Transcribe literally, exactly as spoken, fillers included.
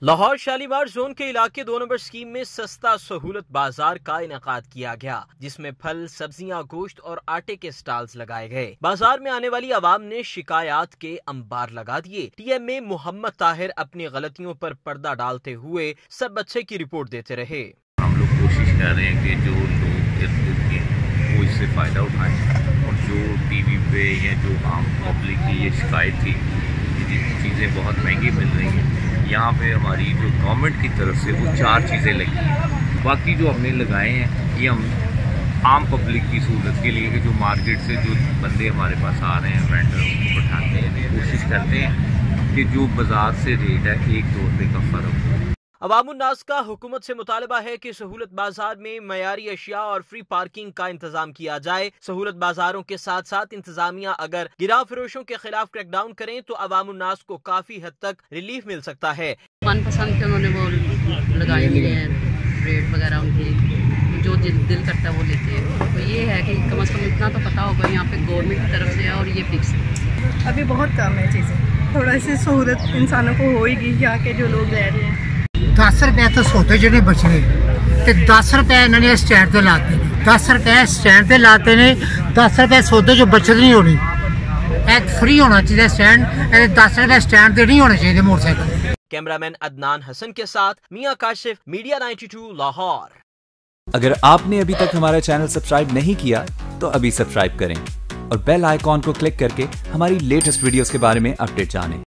Lahore Shalimar zone के इलाके दो नंबर स्कीम में सस्ता सहूलत बाजार का इनेकाद किया गया, जिसमें फल, सब्जियां, गोश्त और आटे के स्टॉल्स लगाए गए। बाजार में आने वाली आवाम ने शिकायत के अंबार लगा दिए। टीएमए मोहम्मद ताहिर अपनी गलतियों पर पर्दा डालते हुए सब अच्छे की रिपोर्ट देते रहे। हम लोग कोशिश कर रहे हैं कि जो लोग इर्द गिर्द के वो इससे फ़ायदा उठाएं, और जो टीवी पे या जो आम पब्लिक की ये शिकायत थी कि चीज़ें बहुत महंगी मिल रही हैं, यहाँ पे हमारी जो गवर्नमेंट की तरफ से वो चार चीज़ें लगी हैं। बाकी जो हमने लगाए हैं ये हम आम पब्लिक की सहूलत के लिए कि जो मार्केट से जो बंदे हमारे पास आ रहे हैं, वेंडर, उनको बैठाते हैं, कोशिश करते हैं कि जो बाज़ार से रेट है एक दो रुपये का फ़र्क हो। अवामुन्नास का हुकूमत से मुतालबा है कि सहूलत बाजार में मयारी अशिया और फ्री पार्किंग का इंतजाम किया जाए। सहूलत बाजारों के साथ साथ इंतजामिया अगर गिराव फरोशों के खिलाफ क्रैकडाउन करें तो अवामुन्नास को काफी हद तक रिलीफ मिल सकता है। मनपसंद के उन्होंने वो लगाए हुए हैं रेट वगैरह, उनके जो दिल करता है वो लेते हैं। तो ये है कि कम अज़ कम इतना तो पता होगा यहाँ पे गवर्नमेंट की तरफ से है और ये फिक्स है। अभी बहुत कम है चीज़ें, थोड़ा सी सहूलत इंसानों को होएगी यहाँ के जो लोग रह रहे हैं। दस रुपए तो सोते जो बचने, तो दस रुपए इन्होंने स्टैंड से लाते, दस रुपए स्टैंड से लाते ने, दस रुपए सोते जो बचत नहीं होनी। फ्री होना चाहिए स्टैंड, दस रुपए स्टैंड से नहीं होने चाहिए मोटरसाइकिल। कैमरामैन अदनान हसन के साथ मियां काशिफ, मीडिया बानवे लाहौर। अगर आपने अभी तक हमारा चैनल सब्सक्राइब नहीं किया तो अभी सब्सक्राइब करें और बेल आइकॉन को क्लिक करके हमारी लेटेस्ट वीडियोस के बारे में अपडेट जानें।